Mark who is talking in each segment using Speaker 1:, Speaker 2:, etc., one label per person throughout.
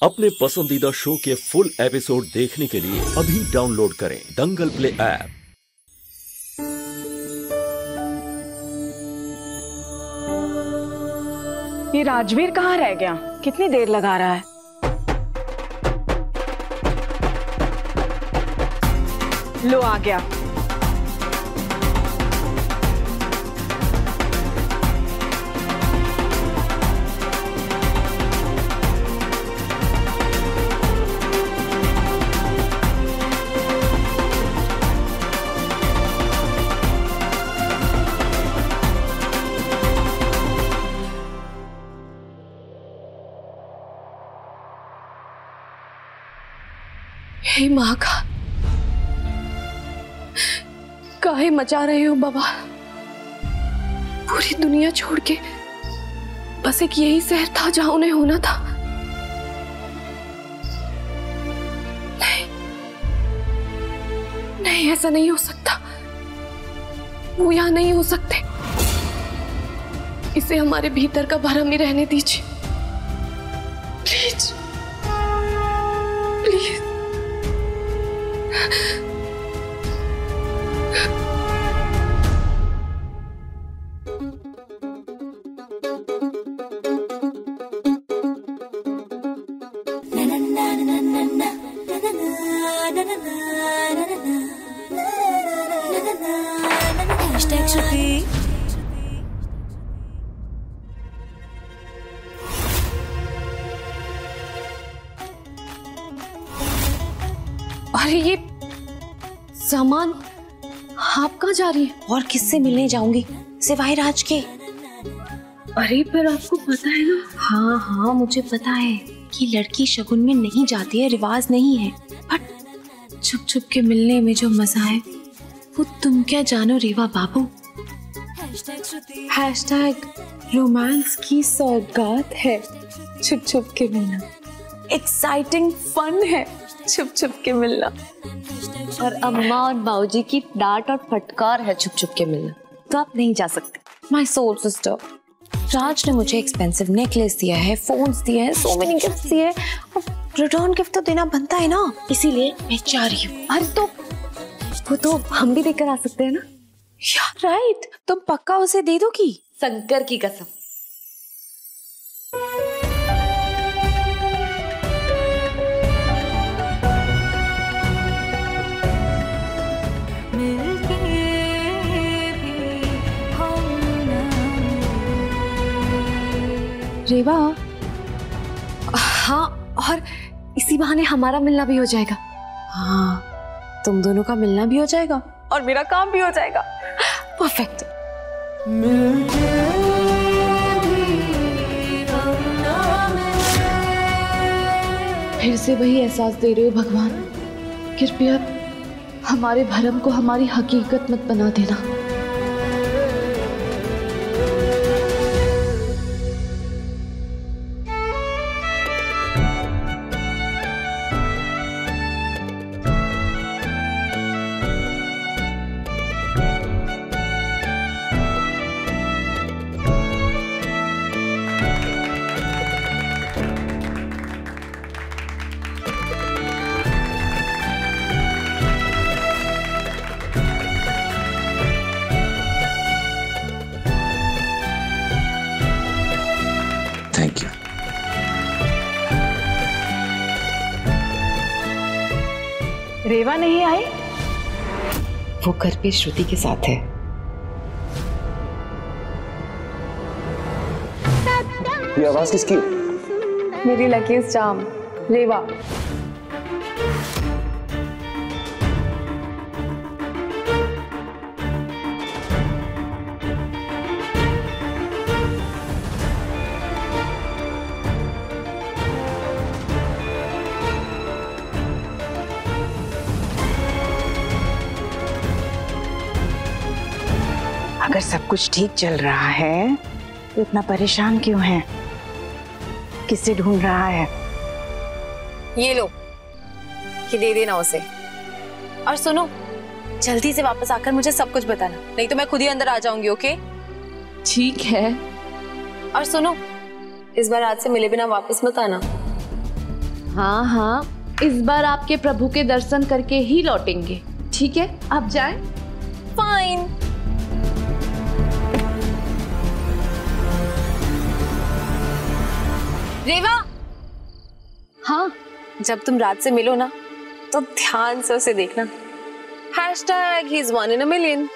Speaker 1: अपने पसंदीदा शो के फुल एपिसोड देखने के लिए अभी डाउनलोड करें दंगल प्ले ऐप।
Speaker 2: ये राजवीर कहाँ रह गया? कितनी देर लगा रहा है? लो आ गया।
Speaker 3: हे माँ का काहे मचा रहे हो बाबा? पूरी दुनिया छोड़ के बस एक यही शहर था जहां उन्हें होना था। नहीं नहीं, ऐसा नहीं हो सकता। वो यहां नहीं हो सकते। इसे हमारे भीतर का भरम ही रहने दीजिए प्लीज प्लीज। अरे ये सामान आप कहाँ जा रही है?
Speaker 4: और किससे मिलने जाऊंगी सिवाय राज के?
Speaker 3: अरे पर आपको पता है ना।
Speaker 4: हाँ हाँ मुझे पता है कि लड़की शगुन में नहीं जाती है, रिवाज नहीं है, बट छुप छुप के मिलने में जो मजा है वो तुम क्या जानो रीवा बाबू।
Speaker 2: हैशटैग रोमांस की सौगात है छुप छुप के मिलना। एक्साइटिंग फन है छुप छुप के मिलना।
Speaker 4: और अम्मा और बाऊजी की डांट और फटकार है छुप छुप के मिलना। तो आप नहीं जा सकते माय सोल सिस्टर। राज ने मुझे एक्सपेंसिव नेकलेस दिया है, फोन्स दिए हैं, सो मेनी गिफ्ट्स दिए हैं, और रिटर्न गिफ्ट तो देना बनता है ना, इसीलिए मैं चाह रही हूँ।
Speaker 2: अरे तो वो तो हम भी देकर आ सकते हैं ना यार। राइट, तुम पक्का उसे दे दोगी?
Speaker 4: शंकर की कसम।
Speaker 2: रेवा, हाँ, और इसी बहाने हमारा मिलना भी हो जाएगा। हाँ, तुम दोनों का मिलना भी हो जाएगा और मेरा काम भी हो जाएगा। परफेक्ट। फिर से वही एहसास दे रहे हो भगवान, कृपया हमारे भरम को हमारी हकीकत मत बना देना।
Speaker 5: Thank you.
Speaker 2: रेवा नहीं आई?
Speaker 4: वो घर पे श्रुति के साथ है।
Speaker 5: ये आवाज किसकी?
Speaker 2: मेरी लकी चार्म रेवा।
Speaker 6: अगर सब कुछ ठीक चल रहा है तो इतना परेशान क्यों है? किसे ढूंढ रहा है?
Speaker 4: ये लो, ये दे देना उसे। और सुनो, जल्दी से वापस आकर मुझे सब कुछ बताना, नहीं तो मैं खुद ही अंदर आ जाऊंगी। ओके?
Speaker 2: ठीक है।
Speaker 4: और सुनो, इस बार आज से मिले बिना वापस मत आना। हाँ हाँ, इस बार आपके प्रभु के दर्शन करके ही लौटेंगे। ठीक है, आप जाएं।
Speaker 2: फाइन। रेवा, हाँ, जब तुम राज से मिलो ना तो ध्यान से उसे देखना। #He's one in a million।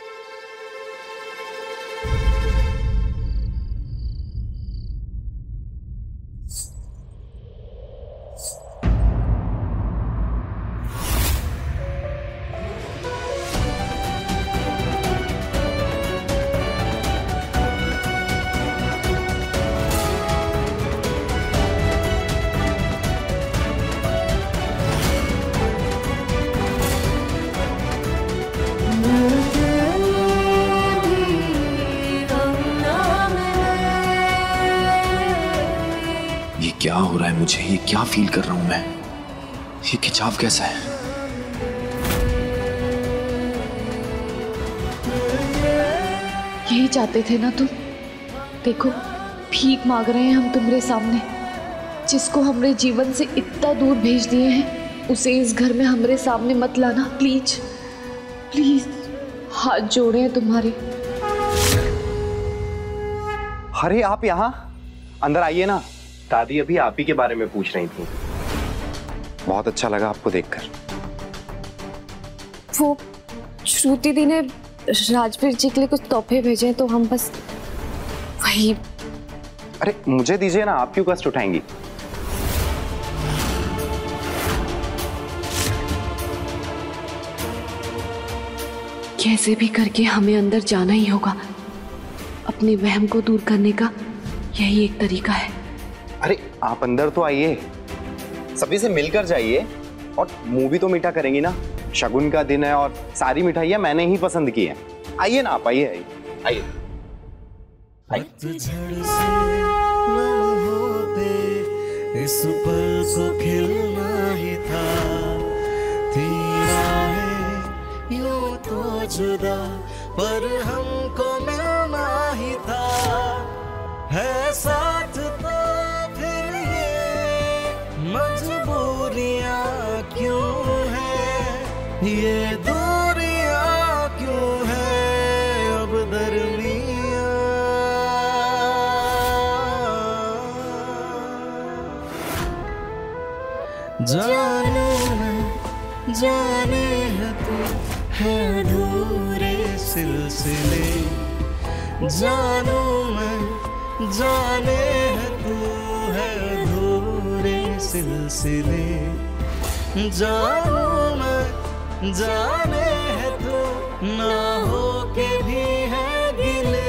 Speaker 5: क्या हो रहा है मुझे? ये क्या फील कर रहा हूं मैं? ये खिंचाव कैसा है?
Speaker 4: यही चाहते थे ना तुम? देखो, भीख मांग रहे हैं हम तुम्हारे सामने। जिसको हमरे जीवन से इतना दूर भेज दिए हैं, उसे इस घर में हमरे सामने मत लाना, प्लीज प्लीज। हाथ जोड़े हैं तुम्हारे।
Speaker 7: अरे आप यहाँ अंदर आइए ना। दादी अभी आप ही के बारे में पूछ रही थी। बहुत अच्छा लगा आपको देखकर।
Speaker 2: वो श्रुति दी ने राजवीर जी के लिए कुछ तोहफे भेजे तो हम बस वही।
Speaker 7: अरे मुझे दीजिए ना, आप क्यों कष्ट उठाएंगी?
Speaker 4: कैसे भी करके हमें अंदर जाना ही होगा। अपने वहम को दूर करने का यही एक तरीका है।
Speaker 7: अरे आप अंदर तो आइए, सभी से मिलकर जाइए और मुंह भी तो मीठा करेंगी ना। शगुन का दिन है और सारी मिठाइयाँ मैंने ही पसंद की हैं। आइए ना आप, आइए आइए आइए।
Speaker 8: इस पल को खिलना ही था, यूं तो जुदा पर हमको मिलना ही था। है साथ तो फिर ये मजबूरियां क्यों है, ये दूरियां क्यों है अब दरमियां। जाने मैं जाने है तू है अधूरे सिलसिले, जानू मैं जाने है तू है अधूरे सिलसिले, जानू मैं जाने है तू ना हो के भी है गिले।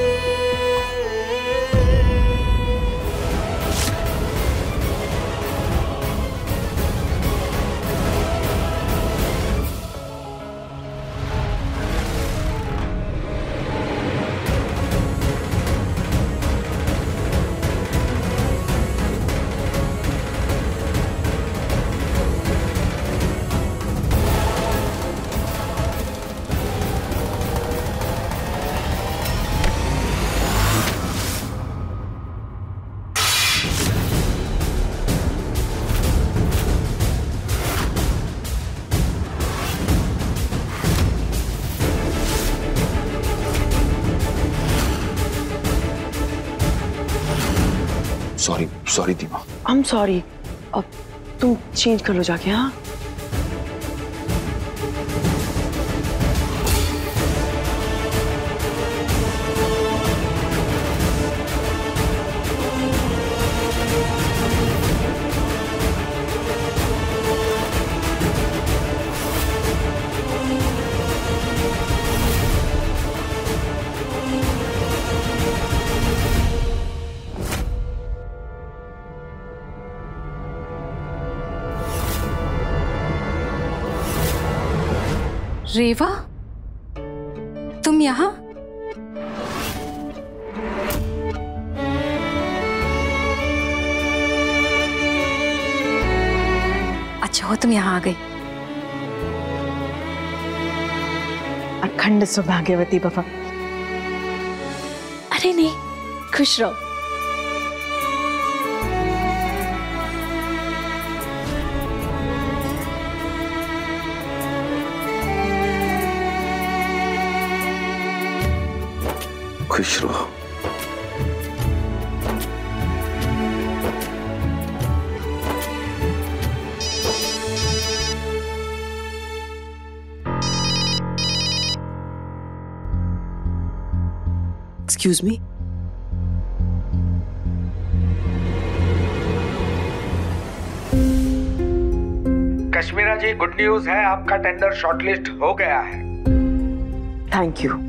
Speaker 5: Sorry Dima.
Speaker 6: I am sorry. अब तुम चेंज कर लो जाके। हाँ
Speaker 3: रेवा, तुम यहाँ? अच्छा हो तुम यहाँ आ गई।
Speaker 6: अखंड सौभाग्यवती बाबा।
Speaker 3: अरे नहीं, खुश रहो।
Speaker 5: खुश रहो।
Speaker 9: Excuse me,
Speaker 10: Kashmira ji, good news है, आपका टेंडर शॉर्टलिस्ट हो गया है।
Speaker 6: थैंक यू,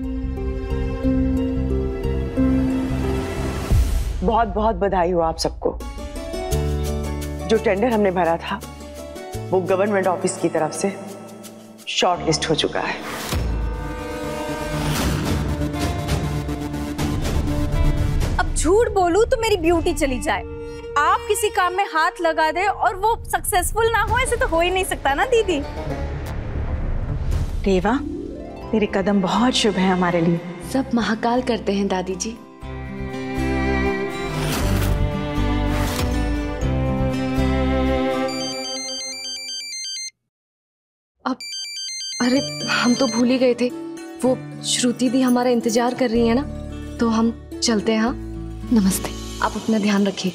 Speaker 6: बहुत बहुत बधाई हो आप सबको। जो टेंडर हमने भरा था वो गवर्नमेंट ऑफिस की तरफ से शॉर्टलिस्ट हो चुका है।
Speaker 11: अब झूठ बोलूं तो मेरी ब्यूटी चली जाए, आप किसी काम में हाथ लगा दे और वो सक्सेसफुल ना हो, ऐसे तो हो ही नहीं सकता ना दीदी।
Speaker 6: रेवा, तेरे कदम बहुत शुभ है हमारे लिए।
Speaker 2: सब महाकाल करते हैं दादी जी। अब अरे हम तो भूल ही गए थे, वो श्रुति दी हमारा इंतजार कर रही है ना, तो हम चलते हैं। हाँ नमस्ते, आप अपना ध्यान रखिए।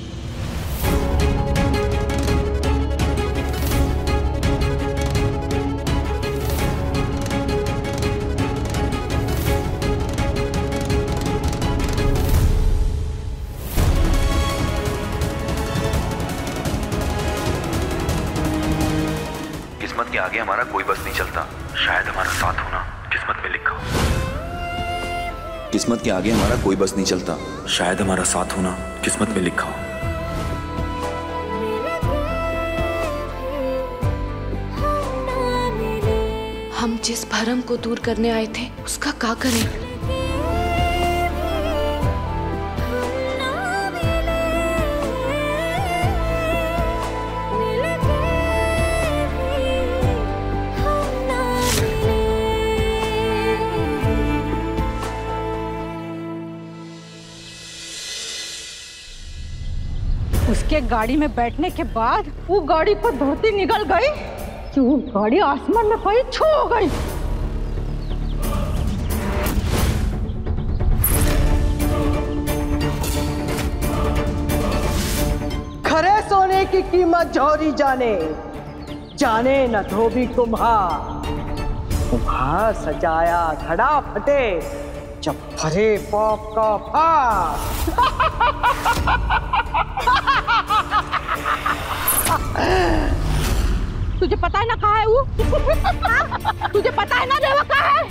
Speaker 5: किस्मत के आगे हमारा कोई बस नहीं चलता, शायद हमारा साथ होना किस्मत में लिखा हो। किस्मत के आगे हमारा कोई बस नहीं चलता, शायद हमारा साथ होना किस्मत में लिखा हो।
Speaker 2: हम जिस भरम को दूर करने आए थे उसका क्या करें?
Speaker 12: उसके गाड़ी में बैठने के बाद वो गाड़ी पर धरती निकल गई कि वो गाड़ी आसमान में कहीं छू हो गई।
Speaker 13: खरे सोने की कीमत जौहरी जाने, जाने न धोबी कुम्हार। कुम्हार सजाया घड़ा फटे, जब भरे पाप का भार।
Speaker 12: तुझे पता है ना कहाँ है वो? तुझे पता है ना रेवा कहाँ है?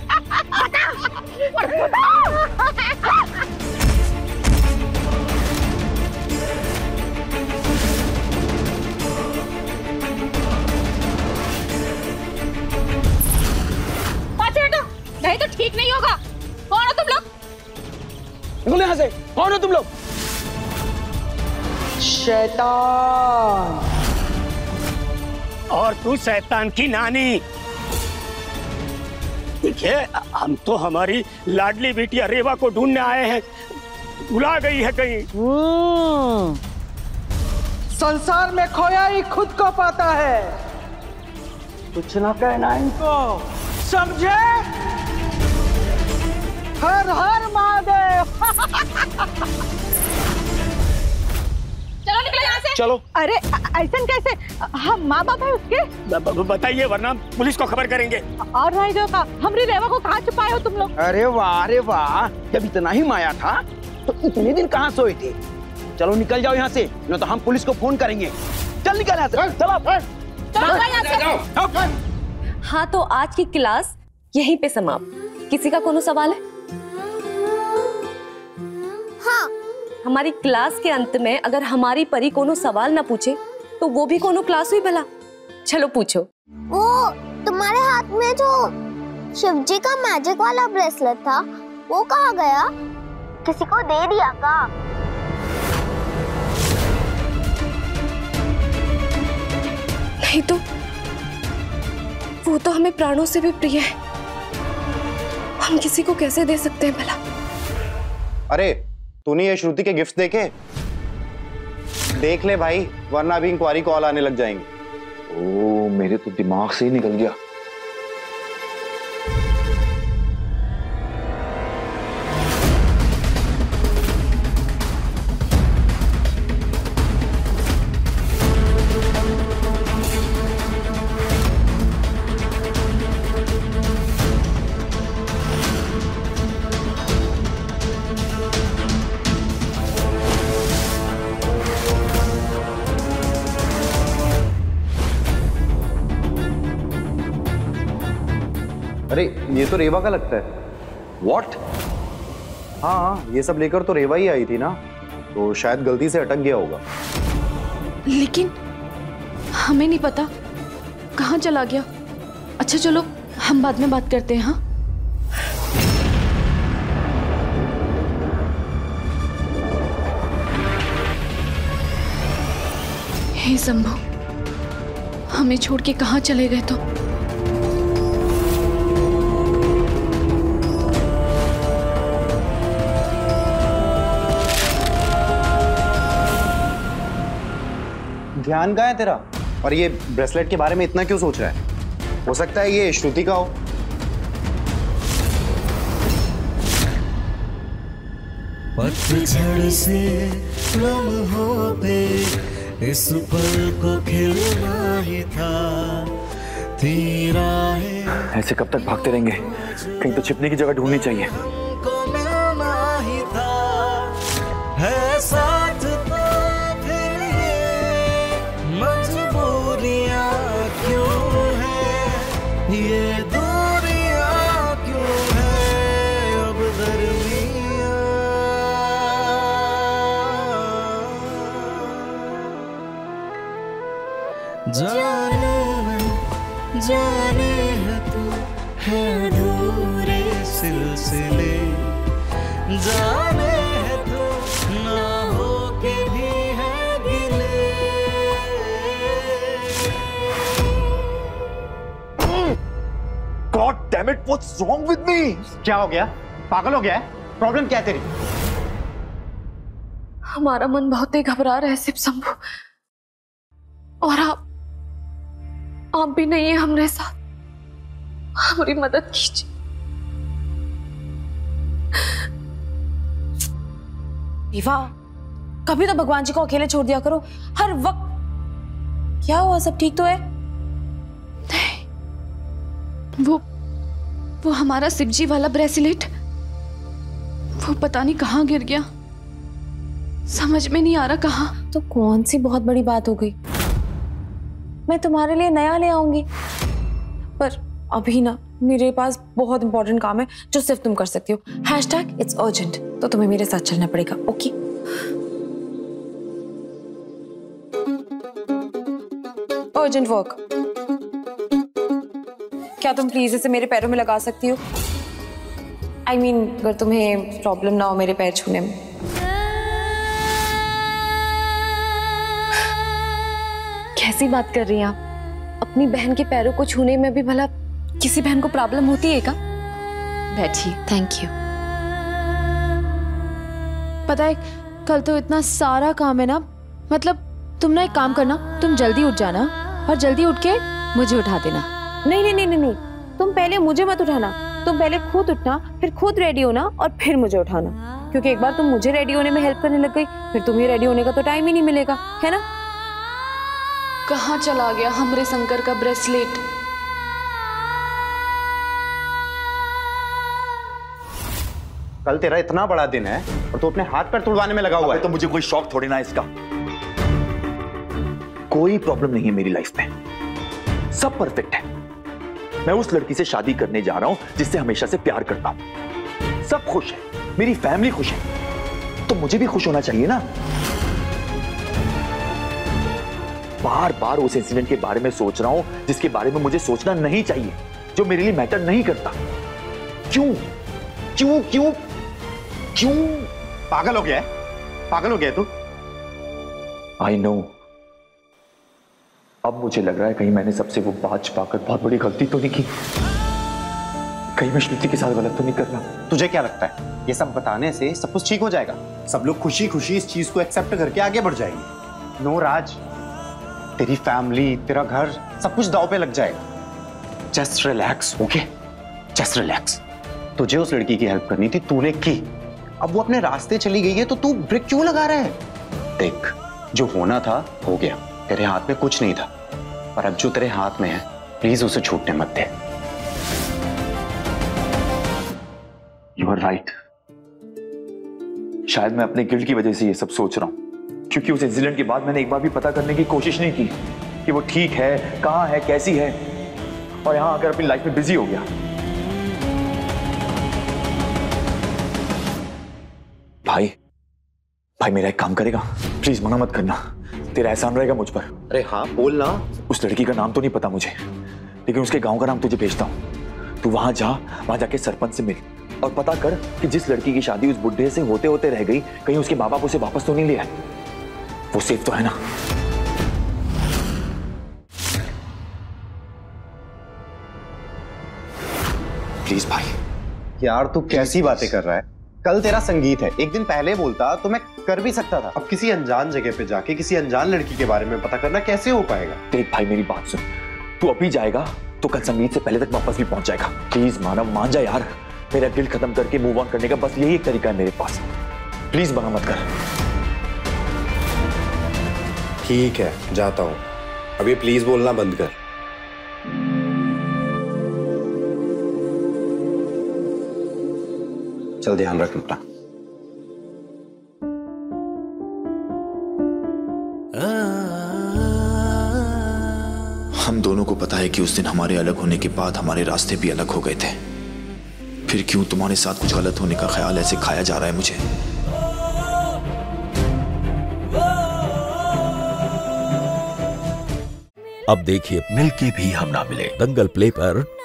Speaker 12: नहीं तो ठीक नहीं होगा। कौन हो तुम लोग?
Speaker 13: निकलो यहाँ से। कौन हो तुम लोग? शैतान।
Speaker 10: और तू शैतान की नानी। देखिए, हम तो हमारी लाडली बेटिया रेवा को ढूंढने आए हैं, भुला गई है कहीं।
Speaker 13: संसार में खोया ही खुद को पाता है, कुछ ना कहना इनको, समझे? हर हर महादेव।
Speaker 12: चलो निकलो यहाँ से।
Speaker 10: चलो।
Speaker 12: अरे ऐसा कैसे? हम माँ बाप है उसके।
Speaker 10: बताइए वरना पुलिस को खबर करेंगे।
Speaker 12: और भाई जो का हमरी रेवा को कहाँ छुपाए हो तुम लोग?
Speaker 13: अरे वाह, जब इतना ही माया था तो इतने दिन कहाँ सोए थे? चलो निकल जाओ यहाँ से, नहीं तो हम पुलिस को फोन करेंगे। चल निकल यहाँ से। चलो।
Speaker 2: हाँ तो आज की क्लास यहीं पे समाप्त। किसी का कोनो सवाल है? हाँ, हमारी क्लास के अंत में अगर हमारी परी कोनो सवाल ना पूछे तो वो भी कोनो क्लास हुई भला। चलो पूछो।
Speaker 14: वो तुम्हारे हाथ में जो शिवजी का मैजिक वाला ब्रेसलेट था वो कहाँ गया? किसी को दे दिया क्या?
Speaker 2: नहीं तो वो तो हमें प्राणों से भी प्रिय है, हम किसी को कैसे दे सकते हैं भला?
Speaker 7: अरे तूने ये श्रुति के गिफ्ट देखे? देख ले भाई, वरना अभी इंक्वायरी कॉल आने लग जाएंगे।
Speaker 5: ओ, मेरे तो दिमाग से ही निकल गया।
Speaker 7: अरे ये तो रेवा का लगता है।
Speaker 5: What?
Speaker 7: हाँ, ये सब लेकर तो रेवा ही आई थी ना, तो शायद गलती से अटक गया होगा।
Speaker 3: लेकिन हमें नहीं पता कहाँ चला गया। अच्छा चलो हम बाद में बात करते हैं। हाँ हे शंभू, हमें छोड़ के कहाँ चले गए तो?
Speaker 7: ध्यान कहाँ है तेरा? और ये ब्रेसलेट के बारे में इतना क्यों सोच रहा है? हो सकता है ये श्रुति का हो।
Speaker 8: पतझड़ से लम्हों पे इस पल को खिलना ही था तेरा है।
Speaker 5: ऐसे कब तक भागते रहेंगे? कहीं तो छिपने की जगह ढूंढनी चाहिए।
Speaker 8: को मिलना ही था है साथ तो फिर ये मजबूरियां क्यों है, ये दूरियां क्यों है अब दरमियां। जाने है तू है अधूरे सिलसिले, जाने है तू ना हो के भी है गिले।
Speaker 5: God damn it, what's wrong with me?
Speaker 7: क्या हो गया? पागल हो गया है? प्रॉब्लम क्या है तेरी?
Speaker 3: हमारा मन बहुत ही घबरा रहा है शिव शंभू, और आप भी नहीं है हमारे साथ। हमारी मदद कीजिए।
Speaker 4: विवा, कभी तो भगवान जी को अकेले छोड़ दिया करो हर वक्त। क्या हुआ, सब ठीक तो है?
Speaker 3: नहीं, वो हमारा शिवजी वाला ब्रेसलेट, वो पता नहीं कहाँ गिर गया, समझ में नहीं आ रहा कहाँ।
Speaker 4: तो कौन सी बहुत बड़ी बात हो गई? मैं तुम्हारे लिए नया ले आऊंगी, पर अभी ना मेरे पास बहुत इंपॉर्टेंट काम है जो सिर्फ तुम कर सकती हो। #It's urgent, तो तुम्हें मेरे साथ चलना पड़ेगा। ओके? Urgent work. क्या तुम प्लीज इसे मेरे पैरों में लगा सकती हो? I mean, अगर तुम्हें प्रॉब्लम ना हो मेरे पैर छूने में।
Speaker 2: कैसी बात कर रही हैं आप? अपनी बहन के पैरों को छूने में भी भला किसी बहन को प्रॉब्लम होती है क्या? बैठिए।
Speaker 3: Thank you. पता है कल तो इतना सारा काम है ना, मतलब तुम ना एक काम करना, तुम जल्दी उठ जाना और जल्दी उठ के मुझे उठा देना।
Speaker 4: नहीं नहीं नहीं नहीं, तुम पहले मुझे मत उठाना, तुम पहले खुद उठना, फिर खुद रेडी होना और फिर मुझे उठाना, क्योंकि एक बार तुम मुझे रेडी होने में हेल्प करने लग गई, फिर तुम्हें रेडी होने का तो टाइम ही नहीं मिलेगा, है ना?
Speaker 3: कहाँ चला गया हमरे शंकर का ब्रेसलेट?
Speaker 7: कल तेरा इतना बड़ा दिन है और तू अपने हाथ पैर तुड़वाने में लगा हुआ है।
Speaker 5: तो मुझे कोई शौक थोड़ी ना इसका। कोई प्रॉब्लम नहीं है मेरी लाइफ में, सब परफेक्ट है। मैं उस लड़की से शादी करने जा रहा हूं जिससे हमेशा से प्यार करता हूं। सब खुश है, मेरी फैमिली खुश है, तो मुझे भी खुश होना चाहिए ना। बार बार उस इंसिडेंट के बारे में सोच रहा हूं जिसके बारे में मुझे सोचना नहीं चाहिए, जो मेरे लिए मैटर नहीं करता। क्यों क्यों क्यों क्यों?
Speaker 7: पागल हो गया है? पागल हो गया है तू?
Speaker 5: I know. अब मुझे लग रहा है कहीं मैंने सबसे वो बात छुपाकर बहुत बड़ी गलती तो नहीं की, कहीं मैं श्रुति के साथ गलत तो नहीं कर रहा।
Speaker 7: तुझे क्या लगता है ये सब बताने से सब कुछ ठीक हो जाएगा? सब लोग खुशी खुशी इस चीज को एक्सेप्ट करके आगे बढ़ जाएंगे। नो राज, तेरी फैमिली, तेरा घर, सब कुछ दांव पे लग जाएगा। Just relax, okay? Just relax. तुझे उस लड़की की हेल्प करनी थी, तूने की। अब वो अपने रास्ते चली गई है तो तू ब्रेक क्यों लगा रहा है? देख, जो होना था हो गया, तेरे हाथ में कुछ नहीं था, पर अब जो तेरे हाथ में है प्लीज उसे छूटने मत दे।
Speaker 5: You are right. शायद मैं अपने गिल्ट की वजह से ये सब सोच रहा हूं, क्योंकि उस इंसिडेंट के बाद मैंने एक बार भी पता करने की कोशिश नहीं की कि वो ठीक है, कहां है, कैसी है, और यहां आकर अपनी लाइफ में बिजी हो गया। भाई भाई मेरा एक काम करेगा? प्लीज मना मत करना, तेरा एहसान रहेगा मुझ पर।
Speaker 7: अरे हाँ बोल ना।
Speaker 5: उस लड़की का नाम तो नहीं पता मुझे, लेकिन उसके गांव का नाम तुझे भेजता हूँ। तू वहां जा, वहां जाके सरपंच से मिल और पता कर कि जिस लड़की की शादी उस बुड्ढे से होते होते रह गई, कहीं उसके माँ बाप उसे वापस तो नहीं लिया, वो सेफ तो है ना? प्लीज भाई।
Speaker 7: यार तू कैसी बातें कर रहा है? कल तेरा संगीत है, एक दिन पहले बोलता तो मैं कर भी सकता था। अब किसी अनजान जगह पे जाके किसी अनजान लड़की के बारे में पता करना कैसे हो पाएगा?
Speaker 5: देख भाई मेरी बात सुन, तू अभी जाएगा तो कल संगीत से पहले तक वापस भी पहुंच जाएगा। प्लीज मानव मान जा यार, मेरा गिल्ट खत्म करके मूव ऑन करने का बस यही एक तरीका है मेरे पास। प्लीज मना मत कर।
Speaker 7: ठीक है जाता हूँ, अभी प्लीज बोलना बंद कर। चल ध्यान रख अपना।
Speaker 9: हम दोनों को पता है कि उस दिन हमारे अलग होने के बाद हमारे रास्ते भी अलग हो गए थे। फिर क्यों तुम्हारे साथ कुछ गलत होने का ख्याल ऐसे खाया जा रहा है मुझे?
Speaker 1: अब देखिए मिलके भी हम ना मिले, दंगल प्ले पर